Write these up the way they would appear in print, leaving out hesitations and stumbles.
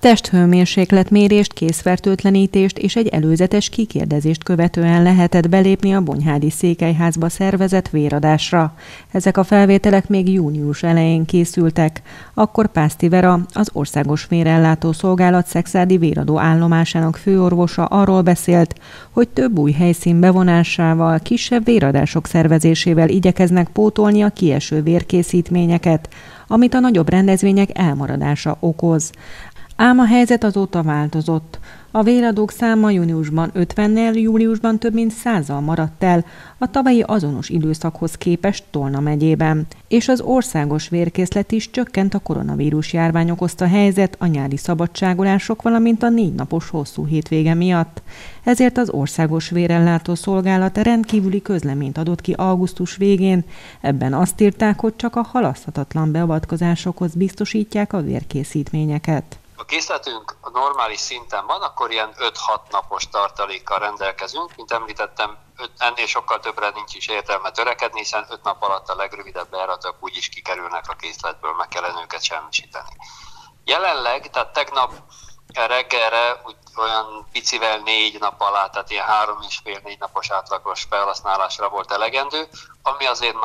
Testhőmérsékletmérést, készfertőtlenítést és egy előzetes kikérdezést követően lehetett belépni a Bonyhádi Székelyházba szervezett véradásra. Ezek a felvételek még június elején készültek. Akkor Pászti Vera, az Országos Vérellátó Szolgálat szexárdi véradó állomásának főorvosa arról beszélt, hogy több új helyszín bevonásával, kisebb véradások szervezésével igyekeznek pótolni a kieső vérkészítményeket, amit a nagyobb rendezvények elmaradása okoz. Ám a helyzet azóta változott. A véradók száma júniusban 50-nel, júliusban több mint 100-zal maradt el a tavalyi azonos időszakhoz képest Tolna megyében. És az országos vérkészlet is csökkent a koronavírus járvány okozta helyzet, a nyári szabadságolások, valamint a 4 napos hosszú hétvége miatt. Ezért az Országos Vérellátó Szolgálat rendkívüli közleményt adott ki augusztus végén. Ebben azt írták, hogy csak a halaszthatatlan beavatkozásokhoz biztosítják a vérkészítményeket. A készletünk a normális szinten van, akkor ilyen 5-6 napos tartalékkal rendelkezünk. Mint említettem, ennél sokkal többre nincs is értelme törekedni, hiszen 5 nap alatt a legrövidebb bejáratok úgyis kikerülnek a készletből, meg kellene őket semmisíteni. Jelenleg, tehát tegnap reggelre olyan picivel 4 nap alá, tehát ilyen 3,5-4 napos átlagos felhasználásra volt elegendő, ami azért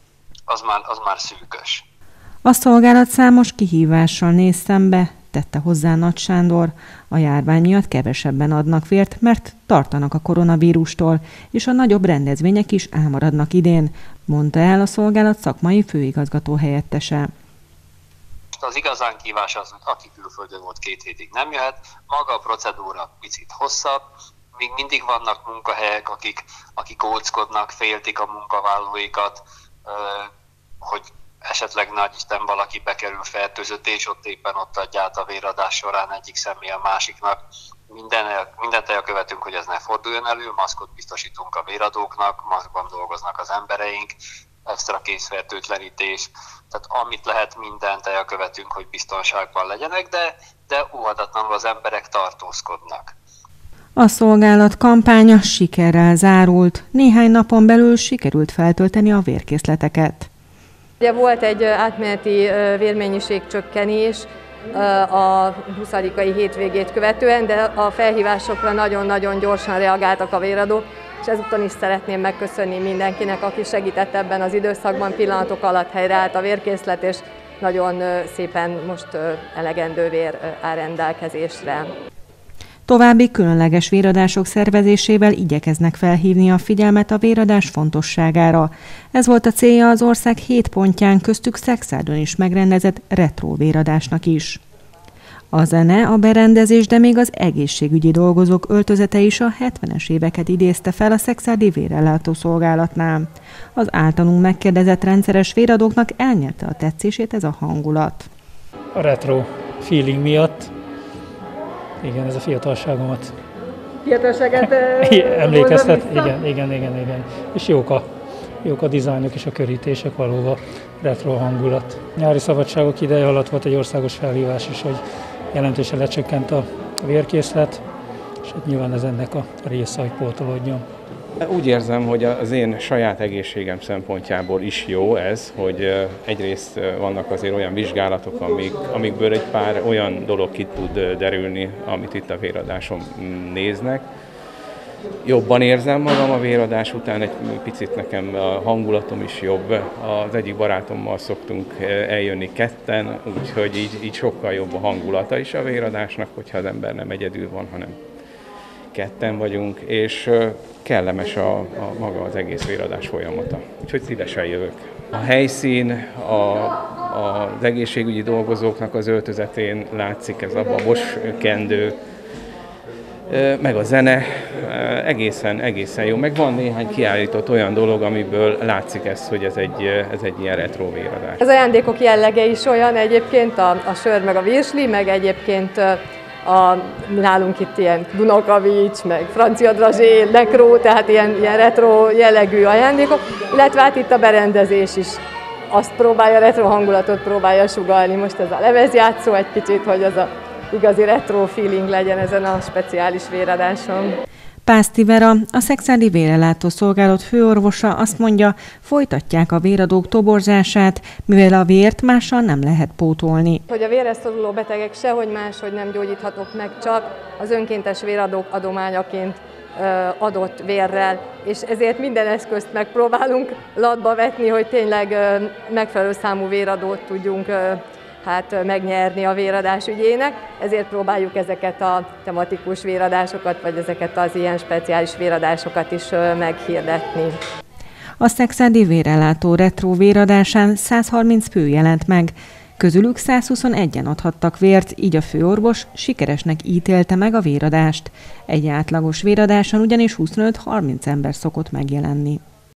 az már szűkös. A szolgálat számos kihívással néz szembe, tette hozzá Nagy Sándor. A járvány miatt kevesebben adnak vért, mert tartanak a koronavírustól, és a nagyobb rendezvények is elmaradnak idén, mondta el a szolgálat szakmai főigazgató helyettese. Az igazán kihívás az, hogy aki külföldön volt 2 hétig nem jöhet, maga a procedúra picit hosszabb, még mindig vannak munkahelyek, akik óckodnak, féltik a munkavállalóikat, hogy esetleg nagyisten valaki bekerül fertőzött, és éppen ott adja át a véradás során egyik személy a másiknak. Mindent elkövetünk, hogy ez ne forduljon elő, maszkot biztosítunk a véradóknak, maszkban dolgoznak az embereink, extra készfertőtlenítés, tehát amit lehet, mindent elkövetünk, hogy biztonságban legyenek, de óhatatlanul az emberek tartózkodnak. A szolgálat kampánya sikerrel zárult. Néhány napon belül sikerült feltölteni a vérkészleteket. Ugye volt egy átmeneti vérmennyiségcsökkenés a 20-ai hétvégét követően, de a felhívásokra nagyon-nagyon gyorsan reagáltak a véradók, és ezúton is szeretném megköszönni mindenkinek, aki segített ebben az időszakban, pillanatok alatt helyreállt a vérkészlet, és nagyon szépen most elegendő vér áll rendelkezésre. További különleges véradások szervezésével igyekeznek felhívni a figyelmet a véradás fontosságára. Ez volt a célja az ország 7 pontján, köztük Szexárdon is megrendezett retro véradásnak is. A zene, a berendezés, de még az egészségügyi dolgozók öltözete is a 70-es éveket idézte fel a Szexárdi Vérellátó Szolgálatnál. Az általunk megkérdezett rendszeres véradóknak elnyerte a tetszését ez a hangulat. A retro feeling miatt. Igen, ez a fiatalságomat. Fiatalságát emlékeztet? Igen. És jók a dizájnok és a körítések, valóban retro hangulat. Nyári szabadságok ideje alatt volt egy országos felhívás is, hogy jelentősen lecsökkent a vérkészlet, és hát nyilván ez ennek a része, hogy pótolódjon. Úgy érzem, hogy az én saját egészségem szempontjából is jó ez, hogy egyrészt vannak azért olyan vizsgálatok, amikből egy pár olyan dolog ki tud derülni, amit itt a véradáson néznek. Jobban érzem magam a véradás után, egy picit nekem a hangulatom is jobb. Az egyik barátommal szoktunk eljönni ketten, úgyhogy így sokkal jobb a hangulata is a véradásnak, hogyha az ember nem egyedül van, hanem ketten vagyunk, és kellemes maga az egész véradás folyamata. Úgyhogy szívesen jövök. A helyszín, az egészségügyi dolgozóknak az öltözetén látszik ez a babos kendő, meg a zene, egészen jó. Meg van néhány kiállított olyan dolog, amiből látszik ez, hogy ez egy ilyen retro véradás. Az ajándékok jellege is olyan egyébként, a sör meg a virsli, meg egyébként nálunk itt ilyen Dunakavics, meg francia drazsé, nekró, tehát ilyen retro jellegű ajándékok, illetve hát itt a berendezés is azt próbálja, retro hangulatot próbálja sugallni. Most ez a lemezjátszó egy kicsit, hogy az a igazi retro feeling legyen ezen a speciális véradáson. Pászti Vera, a Szekszárdi Vérellátó Szolgálat főorvosa azt mondja, folytatják a véradók toborzását, mivel a vért mással nem lehet pótolni. Hogy a vérre szoruló betegek sehogy máshogy nem gyógyíthatók meg, csak az önkéntes véradók adományaként adott vérrel, és ezért minden eszközt megpróbálunk latba vetni, hogy tényleg megfelelő számú véradót tudjunk megnyerni a véradás ügyének, ezért próbáljuk ezeket a tematikus véradásokat, vagy ezeket az ilyen speciális véradásokat is meghirdetni. A Szekszárdi Vérellátó Retro véradásán 130 fő jelent meg, közülük 121-en adhattak vért, így a főorvos sikeresnek ítélte meg a véradást. Egy átlagos véradáson ugyanis 25-30 ember szokott megjelenni.